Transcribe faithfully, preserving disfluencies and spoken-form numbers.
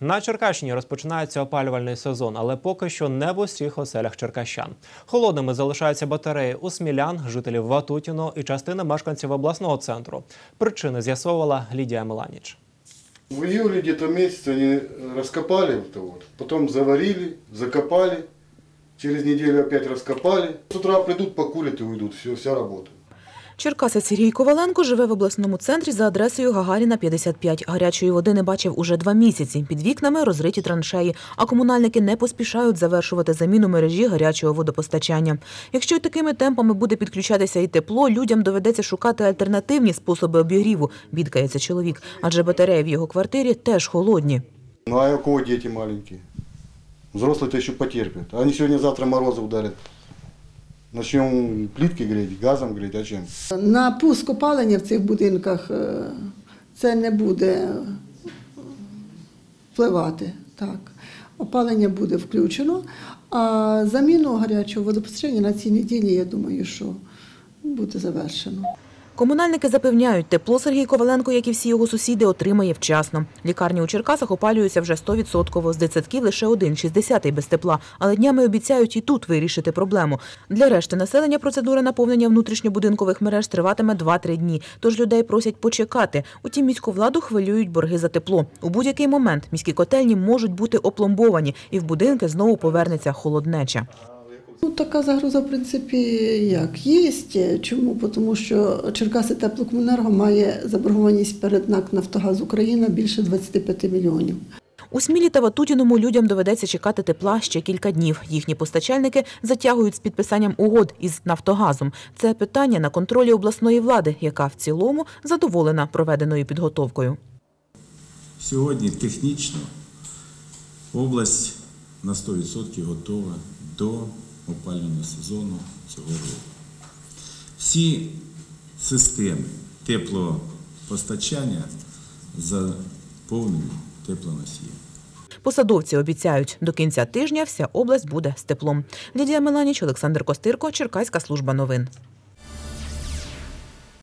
На Черкащині розпочинається опалювальний сезон, але поки що не в усіх оселях черкащан. Холодними залишаються батареї у смілян, жителів Ватутіного і частини мешканців обласного центру. Причини з'ясовувала Лідія Меланіч. В июле где-то месяц они раскопали вот это вот, потом заварили, закопали, через неделю опять раскопали. С утра придут, покурят и уйдут, все, вся работа. Черкасець Сергій Коваленко живе в обласному центрі за адресою Гагаріна, п'ятдесят п'ять. Гарячої води не бачив уже два місяці. Під вікнами розриті траншеї, а комунальники не поспішають завершувати заміну мережі гарячого водопостачання. Якщо й такими темпами буде підключатися і тепло, людям доведеться шукати альтернативні способи обігріву, бідкається чоловік, адже батареї в його квартирі теж холодні. Ну а у кого дети маленькие? Взрослые-то еще потерпят. Они сегодня-завтра морозы ударят. Начнем плитки греть, газом греть, а чим? На пуск опалення в цих будинках це не буде впливати. Так. Опалення буде включено, а заміну гарячого водопостачання на цій неділі, я думаю, що буде завершено. Комунальники запевняють, тепло Сергій Коваленко, як і всі його сусіди, отримає вчасно. Лікарні у Черкасах опалюються вже сто відсотків, з дитсадків лише один, шістдесятий без тепла. Але днями обіцяють і тут вирішити проблему. Для решти населення процедура наповнення внутрішньобудинкових мереж триватиме два-три дні. Тож людей просять почекати. Утім, міську владу хвилюють борги за тепло. У будь-який момент міські котельні можуть бути опломбовані і в будинки знову повернеться холоднеча. Ну, така загроза, в принципі, як є. Чому? Тому що Черкаси Теплокомуненерго має заборгованість перед НАК «Нафтогаз Україна» більше двадцяти п'яти мільйонів. У Смілі та Ватутіному людям доведеться чекати тепла ще кілька днів. Їхні постачальники затягують з підписанням угод із «Нафтогазом». Це питання на контролі обласної влади, яка в цілому задоволена проведеною підготовкою. Сьогодні технічно область на сто відсотків готова до опалювального сезону цього року. Всі системи теплопостачання заповнені теплоносієм. Посадовці обіцяють, до кінця тижня вся область буде з теплом. Лідія Меланіч, Олександр Костирко, Черкаська служба новин.